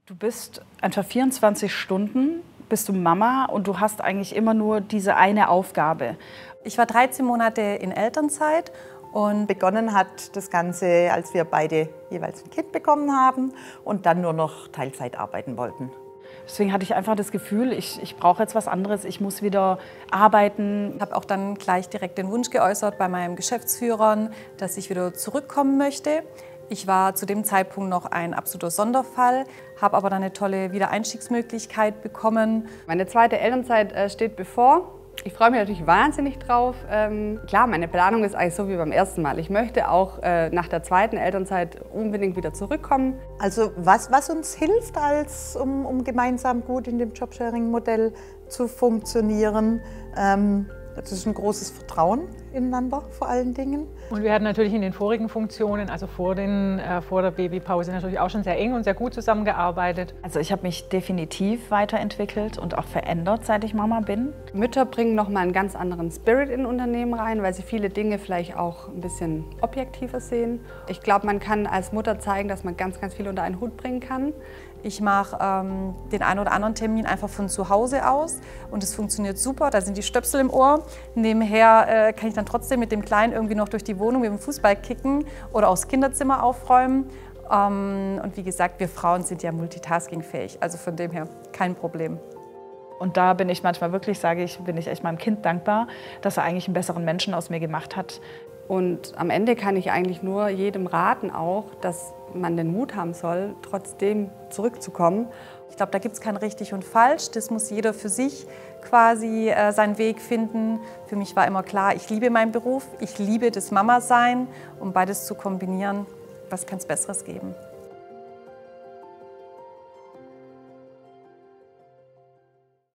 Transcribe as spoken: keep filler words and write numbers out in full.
Du bist einfach vierundzwanzig Stunden, bist du Mama und du hast eigentlich immer nur diese eine Aufgabe. Ich war dreizehn Monate in Elternzeit und begonnen hat das Ganze, als wir beide jeweils ein Kind bekommen haben und dann nur noch Teilzeit arbeiten wollten. Deswegen hatte ich einfach das Gefühl, ich, ich brauche jetzt was anderes, ich muss wieder arbeiten. Ich habe auch dann gleich direkt den Wunsch geäußert bei meinem Geschäftsführer, dass ich wieder zurückkommen möchte. Ich war zu dem Zeitpunkt noch ein absoluter Sonderfall, habe aber dann eine tolle Wiedereinstiegsmöglichkeit bekommen. Meine zweite Elternzeit äh, steht bevor. Ich freue mich natürlich wahnsinnig drauf. Ähm, klar, meine Planung ist eigentlich so wie beim ersten Mal. Ich möchte auch äh, nach der zweiten Elternzeit unbedingt wieder zurückkommen. Also was, was uns hilft, als, um, um gemeinsam gut in dem Jobsharing-Modell zu funktionieren, ähm, das ist ein großes Vertrauen ineinander vor allen Dingen. Und wir hatten natürlich in den vorigen Funktionen, also vor, den, äh, vor der Babypause, natürlich auch schon sehr eng und sehr gut zusammengearbeitet. Also ich habe mich definitiv weiterentwickelt und auch verändert, seit ich Mama bin. Mütter bringen nochmal einen ganz anderen Spirit in Unternehmen rein, weil sie viele Dinge vielleicht auch ein bisschen objektiver sehen. Ich glaube, man kann als Mutter zeigen, dass man ganz, ganz viel unter einen Hut bringen kann. Ich mache ähm, den einen oder anderen Termin einfach von zu Hause aus und es funktioniert super. Da sind die Stöpsel im Ohr. Nebenher äh, kann ich dann trotzdem mit dem Kleinen irgendwie noch durch die Wohnung mit dem Fußball kicken oder auch das Kinderzimmer aufräumen. Ähm, und wie gesagt, wir Frauen sind ja multitaskingfähig, also von dem her kein Problem. Und da bin ich manchmal wirklich, sage ich, bin ich echt meinem Kind dankbar, dass er eigentlich einen besseren Menschen aus mir gemacht hat. Und am Ende kann ich eigentlich nur jedem raten auch, dass man den Mut haben soll, trotzdem zurückzukommen. Ich glaube, da gibt es kein richtig und falsch. Das muss jeder für sich quasi äh, seinen Weg finden. Für mich war immer klar, ich liebe meinen Beruf, ich liebe das Mama-Sein. Um beides zu kombinieren, was kann es Besseres geben?